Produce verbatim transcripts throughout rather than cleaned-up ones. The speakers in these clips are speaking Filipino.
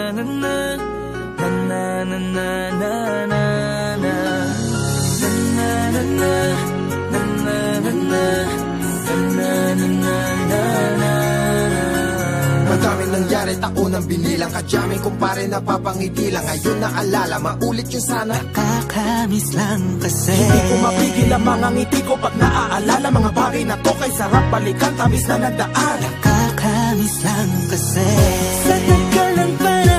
na na na na na na na na na na na Madaming nangyari, taunang binilang, kadyaming kumpare napapangiti lang. Ngayon naalala, maulit yung sana. Nakakamiss lang kasi hindi ko mapigil ang mga ngiti ko pag naaalala. Mga bagay na to kay sarap balikan, tamis na nagdaan. Nakakamiss lang kasi sa tagal ng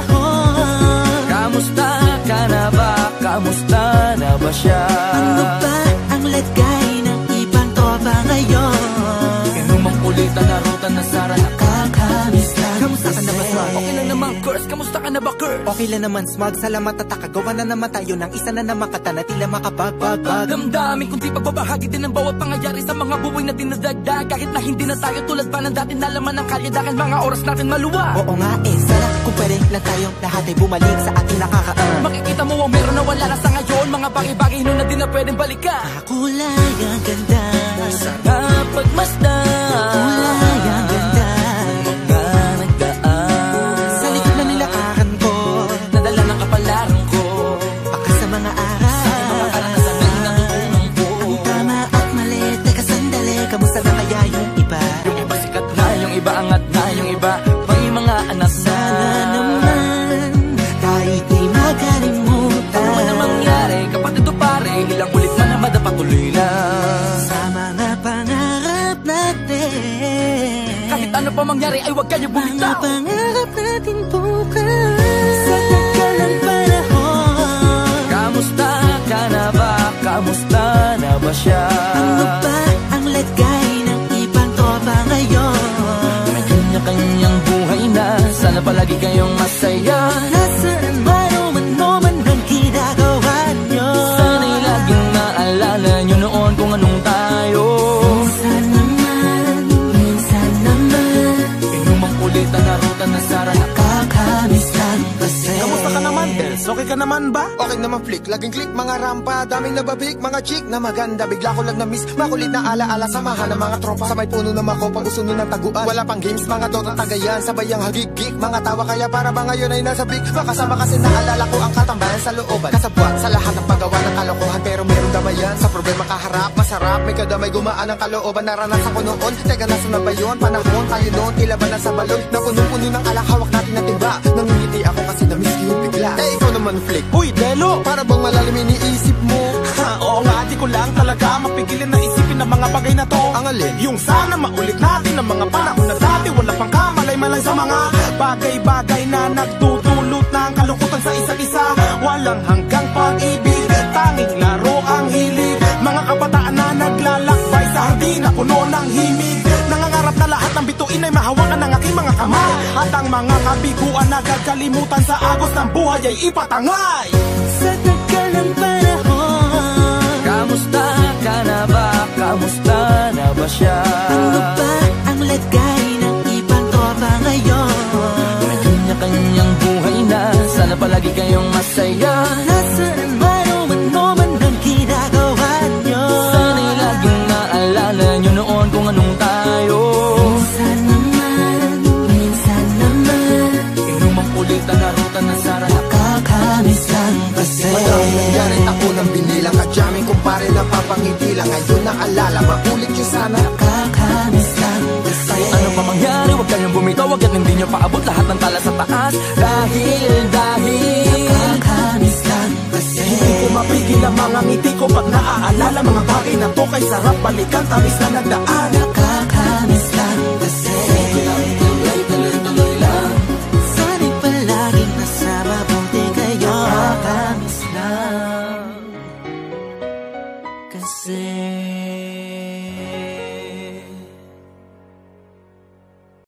panahon. Kamusta ka na ba? Kamusta na ba siya? Ano ba ang lagay ng ibang tropa ngayon? Inumang kulitan na ruta na sara. Nakakamiss lang. Kamusta ka na ba, Smug? Okay lang naman, Clerks. Kamusta ka na ba, Clerks? Okay lang naman, Smug. Salamat at takagawa na naman tayo ng isa na naman kata na tila makapagbabag. Damdamin kundi pagbabahagi din ang bawat pangyayari sa mga buhay na dinadagdag. Kahit na hindi na tayo tulad pa ng dati na laman ng kalye dahil mga oras natin maluwa. Oo nga eh, sana kung pwede lang tayong lahat ay bumalik sa ating nakakaan. Makikita mo ang meron na wala na sa ngayon. Mga bagay-bagay nun na di na pwedeng balikan. Kulay ang ganda, sana pagmasdan. kulay ang ganda, Mga nagdaan sa likod na nilakaran ko, nadala ng kapalaran ko. baka sa mga araw, Sa aking mga karanasan na natutunan ko. ang tama at mali. Teka sandali, kamusta na kaya yung iba? Yung iba sikat na, yung iba angat na, yung iba may mga anak na. Sana naman kahit di makalimutan. Ano man ang mangyari, kapatid o pare, ilang ulit man na madapatuloy lang. Sa mga pangarap natin, Kahit ano pa mangyari ay huwag kayo mga bumitaw. pangarap natin bukas. Sa tagal ng panahon, Kamusta ka na ba? Kamusta na ba siya? ano ba ang lagay ng ibang tropa ngayon? May kanya-kanyang buhay na, sana palagi kayong masaya. Nasaan man o ano man ang ginagawa nyo, Sana'y laging maalala nyo noon kung anong tayo. minsan naman, minsan naman, Inumang kulitan na ruta na sara. nakakamiss lang kasi. Kamusta ka naman, Dels? Okay ka naman ba? Okay naman, Flick. Laging click, mga rampa. Daming nababik, mga chick na maganda. Bigla ko lang na-miss. Makulit na alaala, samahan ng mga tropa. Sa may puno na makopa, uso nun ng taguan. Wala pang games, mga dota tagayan. Sabay ang hagig-gig, mga tawa kaya para ba ngayon ay nasa big. Makasama kasi naalala ko ang katambayan sa looban. Kasabwat sa lahat ng paggawa ng kalokohan. Pero meron damayan, sa problema kaharap. Masarap, may kadamay gumaan ang kalooban. Naranasan ko noon, teka nasa na ba yun? Panahon tayo noon, tila ba nasa balon? Na puno-puno ng alak, hawak natin na timba. Nangingiti ako kasi na-miss ko yung bigla. Eh, ikaw naman, Flick. Uy, Delo! Para bang malalim iniisip mo? Ha, oo nga, di ko lang talaga mapigilin na isipin ng mga bagay na to. Ang alin? Yung sana maulit natin ang mga panahon na dati. Wala pang kamalay-malay sa mga bagay-bagay na nagdudulot ng kalungkutan sa isa't isa. Walang hanggang pag-ibig, tanging laro ang hilig. Mga kabataan na naglalakbay sa hardin na puno ng himig. Nangangarap na lahat ng bituin ay mahawakan ng aking mga kamay. At ang mga kabiguan na gagalimutan sa agos ng buhay ay ipatangay. Sa tagal ng panahon, Kamusta ka na ba? Kamusta na ba siya? ano ba ang lagay ng ibang tropa ngayon? May kanya-kanyang buhay na, sana palagi kayong masaya. Nasaan man o ano man ang ginagawa nyo, Sana'y laging maalala nyo noon kung anong tayo. minsan naman, minsan naman, Inumang kulitan na ruta na sara. nakakamiss lang kasi. Madaming nangyari, ako nang binilang. Kadyaming kumpare napapangiti lang. Ngayon naalala, maulit yung sana. Nakakamiss lang kasi. Ano pa mangyari, huwag kayong bumitaw. Huwag at hindi nyo paabot lahat ng tala sa taas. Dahil, dahil Nakakamiss lang kasi. Hindi ko mapigil ang mga ngiti ko pag naaalala. Mga bagay na to kay sarap balikan, tamis na nagdaan. Nakakamiss